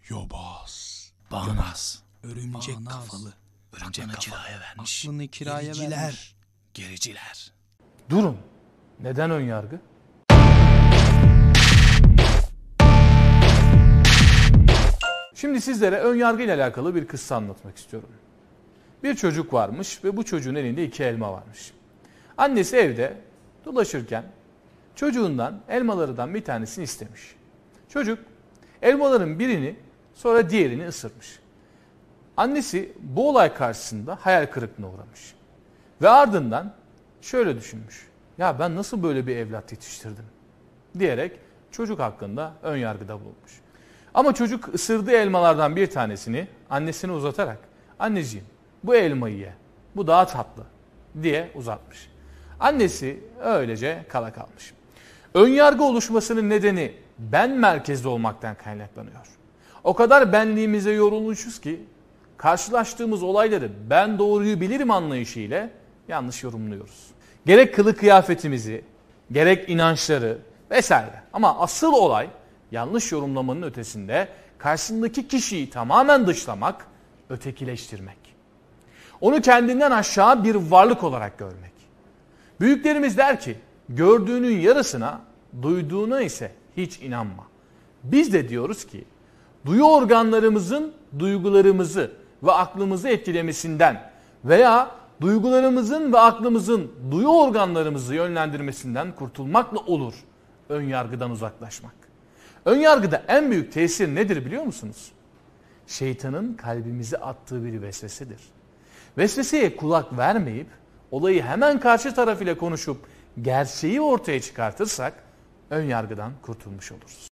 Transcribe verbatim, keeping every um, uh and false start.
Yobaz, Bağnaz, örümcek bağnaz, kafalı, örümcek aklını kafalı, kiraya vermiş, aklını kiraya gericiler, vermiş. gericiler. Durun. Neden ön yargı? Şimdi sizlere ön yargı ile alakalı bir kıssa anlatmak istiyorum. Bir çocuk varmış ve bu çocuğun elinde iki elma varmış. Annesi evde dolaşırken çocuğundan elmalardan bir tanesini istemiş. Çocuk elmaların birini sonra diğerini ısırmış. Annesi bu olay karşısında hayal kırıklığına uğramış. Ve ardından şöyle düşünmüş. Ya ben nasıl böyle bir evlat yetiştirdim? Diyerek çocuk hakkında ön yargıda bulunmuş. Ama çocuk ısırdığı elmalardan bir tanesini annesine uzatarak anneciğim bu elmayı ye, bu daha tatlı diye uzatmış. Annesi öylece kala kalmış. Ön yargı oluşmasının nedeni ben merkezli olmaktan kaynaklanıyor. O kadar benliğimize yorulmuşuz ki karşılaştığımız olayları ben doğruyu bilirim anlayışı ile yanlış yorumluyoruz. Gerek kılık kıyafetimizi, gerek inançları vesaire. Ama asıl olay yanlış yorumlamanın ötesinde karşısındaki kişiyi tamamen dışlamak, ötekileştirmek. Onu kendinden aşağı bir varlık olarak görmek. Büyüklerimiz der ki, gördüğünün yarısına, duyduğuna ise hiç inanma. Biz de diyoruz ki, duyu organlarımızın duygularımızı ve aklımızı etkilemesinden veya duygularımızın ve aklımızın duyu organlarımızı yönlendirmesinden kurtulmakla olur ön yargıdan uzaklaşmak. Ön yargıda en büyük tesir nedir biliyor musunuz? Şeytanın kalbimize attığı bir vesvesedir. Vesveseye kulak vermeyip olayı hemen karşı taraf ile konuşup gerçeği ortaya çıkartırsak ön yargıdan kurtulmuş oluruz.